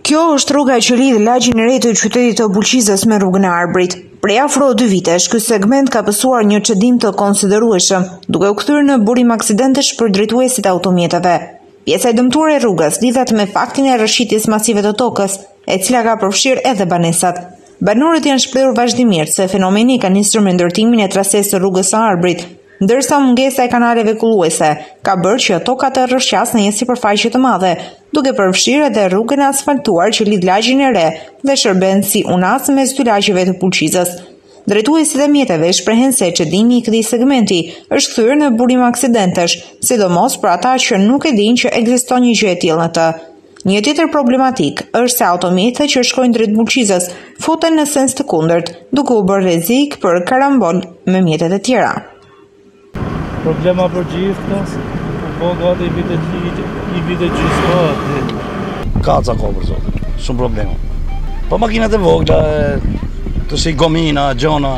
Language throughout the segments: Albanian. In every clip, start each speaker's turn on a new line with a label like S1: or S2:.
S1: Kjo është rruga që lidh lagjin e re të qytetit të Bulqizës me rrugën e Arbrit. Prej afro 2 vitesh, ky segment ka pësuar një çdim të konsiderueshëm, duke u kthyer në burim aksidentesh për drejtuesit e automjeteve. Pjesa e dëmtuar e rrugës lidhet me faktin e rrëshqitjes masive të tokës, e cila ka përfshirë edhe banesat. Banorët janë shprehur vazhdimisht se fenomeni ka nisur me ndërtimin e trasesë së rrugës së Arbrit, ndërsa mungesa e kanaleve kulluese ka bërë që toka të rrëshqasë në një sipërfaqe të madhe, duke përfshirë edhe rrugën e asfaltuar që lidh lagjin e re dhe shërben si unas mes dy lagjeve të Bulqizës. Drejtuesit e mjeteve shprehen se çdimi i këtij segmenti është kthyer në burim aksidentesh, sidomos për ata që nuk e dinë që ekziston një gjë e tillë në të. Një tjetër problematik është se automjetet që shkojnë drejt Bulqizës futen në sens të kundërt, duke u bërë rrezik për karambol me mjetet e tjera.
S2: Problema për gjithë, po gati i vite gjithë.
S3: Ka ca kohë për zotë, shumë problema. Po makinat e vogla, të si gomina, gjona,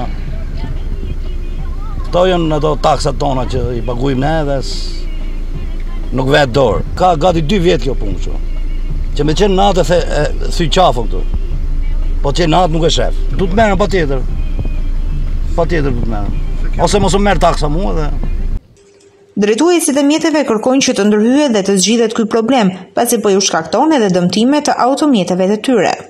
S3: këto janë ato taksat tona që i paguajmë ne dhe nuk vetë dorë. Ka gati 2 vjetë kjo punë që. Që me qenë natë e thy qafën këtu. Po qenë natë nuk e shef. Du të merën pa tjetër. Pa tjetër du të merën. Ose mos u merë taksa mua dhe...
S1: Drejtuesit e mjeteve kërkojnë që të ndërhyhet dhe të zgjidhet ky problem, pasi po ju shkakton edhe dëmtime të automjeteve të tyre.